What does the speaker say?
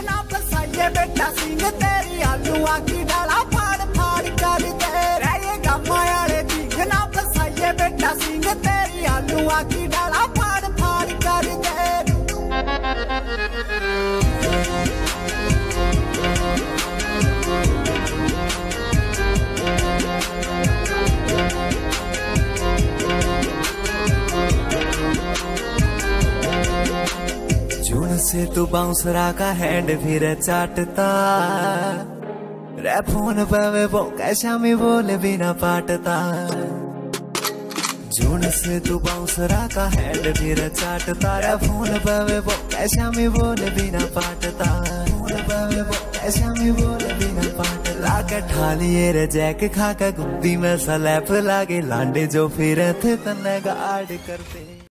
ना फसाइए बेटा सिंह तेरी आलूआ की डाला फाड़ फाड़ कर दे रहेगा मायाले सिंह ना फसाइए बेटा सिंह तेरी आलूआ की डाला फाड़ फाड़ कर दे। जून से तू बाउंसरा का हैंड फिर चाटता रे फोन पे वो कैसा में बोले बिना पाटता। जून से तू बाउंसरा का हैंड फिर चाटता रे फोन पे वो कैसा में बोले बिना पाटता। फोन पे वो कैसा में बोले बिना पाटता। लाके ठालिए रे जैक खा के गुद्दी में सलैप लागे लांडे जो फिर थे तन्ने गार्ड करते।